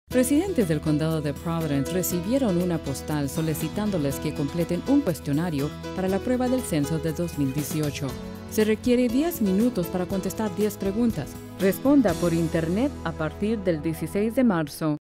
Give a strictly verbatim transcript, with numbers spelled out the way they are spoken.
Residentes del condado de Providence recibieron una postal solicitándoles que completen un cuestionario para la prueba del censo de dos mil dieciocho. Se requiere diez minutos para contestar diez preguntas. Responda por internet a partir del dieciséis de marzo.